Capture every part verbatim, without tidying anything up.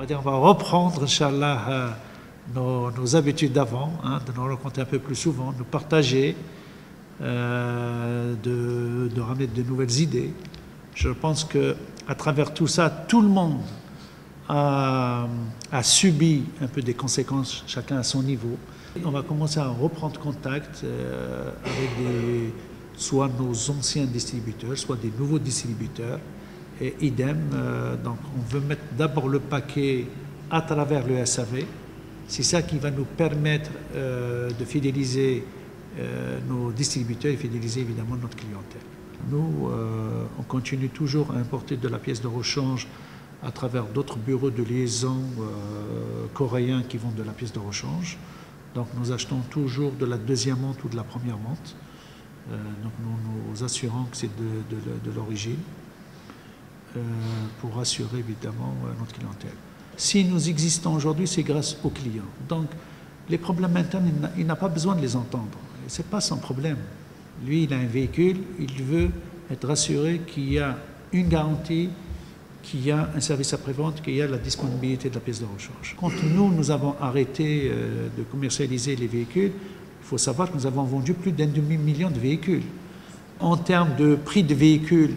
dire, on va reprendre, Inch'Allah, euh, nos, nos habitudes d'avant, hein, de nous rencontrer un peu plus souvent, de nous partager, euh, de, de ramener de nouvelles idées. Je pense qu'à travers tout ça, tout le monde a, a subi un peu des conséquences, chacun à son niveau. On va commencer à reprendre contact euh, avec des, soit nos anciens distributeurs, soit des nouveaux distributeurs, et idem. Euh, donc on veut mettre d'abord le paquet à travers le S A V. C'est ça qui va nous permettre euh, de fidéliser euh, nos distributeurs et fidéliser évidemment notre clientèle. Nous, euh, on continue toujours à importer de la pièce de rechange à travers d'autres bureaux de liaison euh, coréens qui vendent de la pièce de rechange. Donc nous achetons toujours de la deuxième vente ou de la première vente. Euh, donc nous nous assurons que c'est de, de, de l'origine euh, pour assurer évidemment notre clientèle. Si nous existons aujourd'hui, c'est grâce aux clients. Donc les problèmes internes, il n'a pas besoin de les entendre. Ce n'est pas son problème. Lui, il a un véhicule, il veut être rassuré qu'il y a une garantie, qu'il y a un service après-vente, qu'il y a la disponibilité de la pièce de rechange. Quand nous, nous avons arrêté euh, de commercialiser les véhicules, il faut savoir que nous avons vendu plus d'un demi-million de véhicules. En termes de prix de véhicules,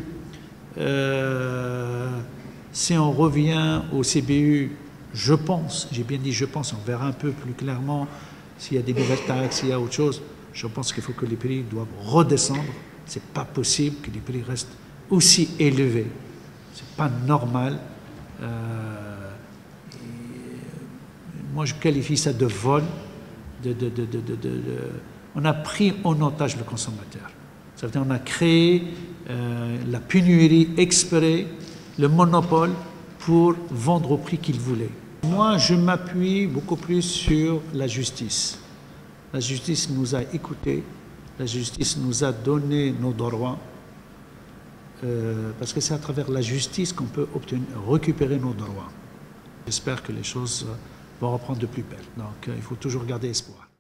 euh, si on revient au C B U, je pense, j'ai bien dit je pense, on verra un peu plus clairement s'il y a des nouvelles taxes, s'il y a autre chose, je pense qu'il faut que les prix doivent redescendre. Ce n'est pas possible que les prix restent aussi élevés. Ce n'est pas normal. Euh, moi, je qualifie ça de vol. De, de, de, de, de, de, de, on a pris en otage le consommateur. Ça veut dire qu'on a créé euh, la pénurie exprès, le monopole pour vendre au prix qu'il voulait. Moi, je m'appuie beaucoup plus sur la justice. La justice nous a écoutés, la justice nous a donné nos droits, euh, parce que c'est à travers la justice qu'on peut obtenir, récupérer nos droits. J'espère que les choses vont reprendre de plus belle. Donc, il faut toujours garder espoir.